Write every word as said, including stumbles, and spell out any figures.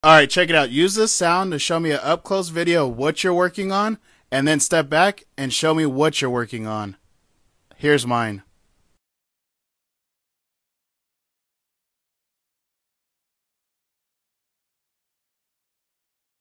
Alright, check it out. Use this sound to show me an up-close video of what you're working on, and then step back and show me what you're working on. Here's mine.